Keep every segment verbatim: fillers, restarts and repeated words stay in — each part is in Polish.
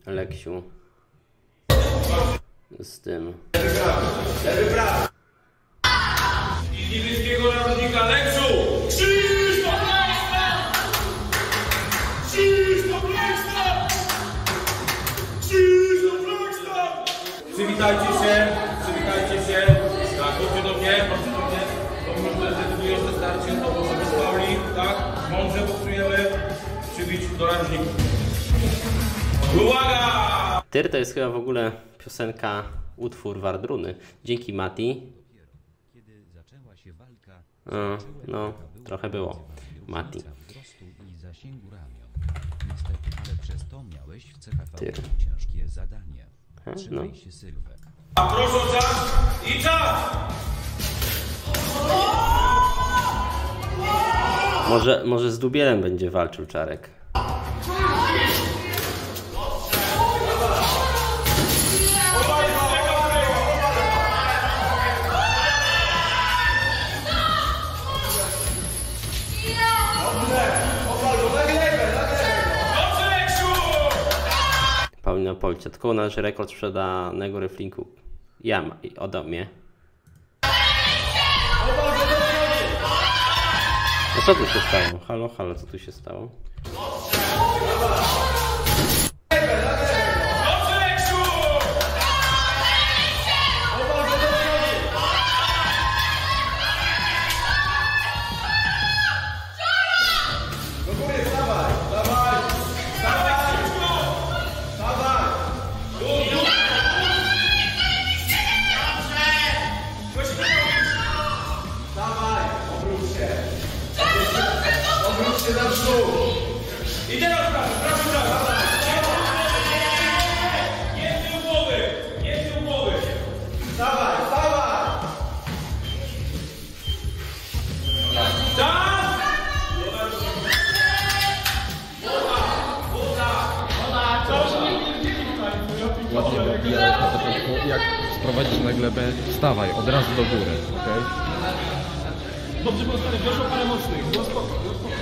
Leksiu. Z tym. I niebieskiego narodnika Leksiu! Krzysztof Lekstra! Krzysztof Lekstra! Krzysztof Lekstra! Przywitajcie się, przywitajcie się. Tak, chodźcie do mnie, chodźcie do mnie. To może zdecydujące starcie, to może bez fauli, tak? Mądrze boksujemy. Przybić do narożników. Uwaga! Tyr to jest chyba w ogóle piosenka, utwór Wardruny. Dzięki Mati. O, no, trochę było. Mati. Tyr. No. A proszę o czas i czas! Może, może z Dubielem będzie walczył Czarek. Paulina Polciatko, nasz rekord sprzedanego reflinku. Ja ma, ode mnie. No co tu się stało? Halo, halo, co tu się stało? I teraz prawo, prawo, prawo. Nie z tyłu głowy, nie z tyłu głowy. Dawaj, dawaj. Tak. Ładnie dobijałeś na początku. Jak sprowadzisz na glebę, wstawaj od razu do góry, okej? Dobrze, bo stary, weszło parę mocnych, było spoko, było spoko.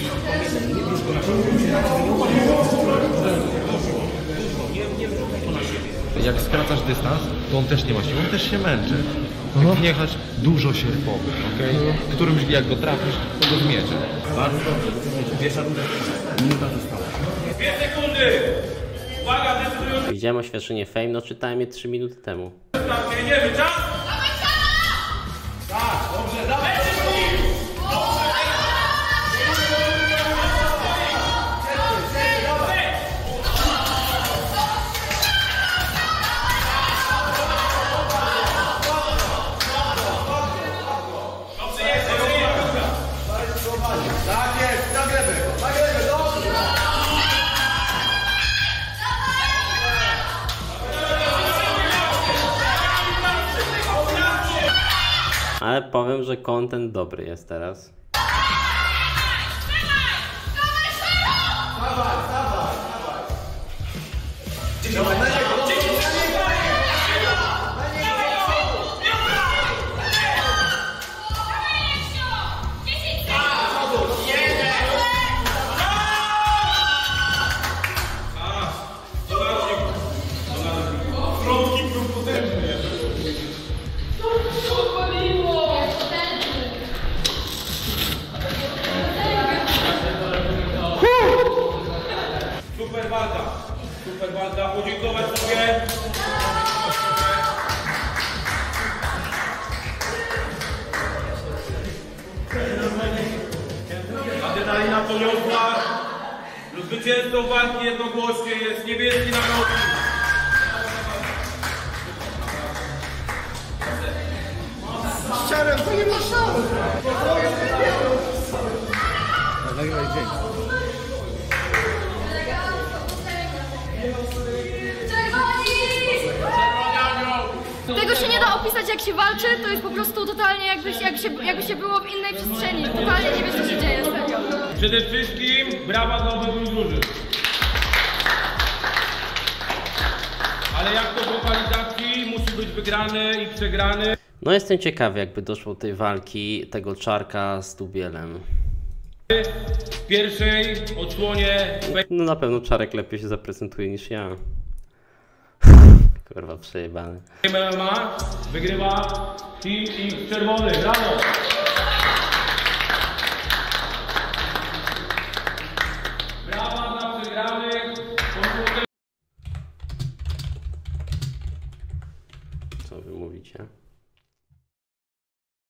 Jak skracasz dystans, to on też nie ma siły, on też się męczy. Jak wjechasz, dużo się powie, okej? Którymś jak go trafisz, to go zmierzy. Bardzo dobrze, pierwsza runda, minuta została. Dwie sekundy! Uwaga, decydujący. Widziałem oświadczenie Fame, no czytałem je trzy minuty temu. Nie, nie, czas! Tak, dobrze, dawaj! Tak jest, na glebę, na glebę, dobrze! Ale powiem, że content dobry jest teraz. Dawaj, na niego, na niego! Super walka, super walka, podziękować sobie. Adrenalina poniosła. Zwycięzcą walki jednogłośnie jest niebieski narodnik. Ściarem to nie ma szans! Nagraj dzień. Tego się nie da opisać, jak się walczy, to jest po prostu totalnie jakby, jakby, się, jakby się było w innej przestrzeni. Totalnie nie wiesz, co się dzieje, serio. Przede wszystkim brawa dla obydwu drużyn. Ale jak to w rywalizacji musi być wygrany i przegrany. No jestem ciekawy, jakby doszło do tej walki tego Czarka z Dubielem. W pierwszej odsłonie No na pewno Czarek lepiej się zaprezentuje niż ja. Kurwa, przejebany. M M A wygrywa Team X Czerwony. Brawo! Brawa dla przegranych. Co wy mówicie?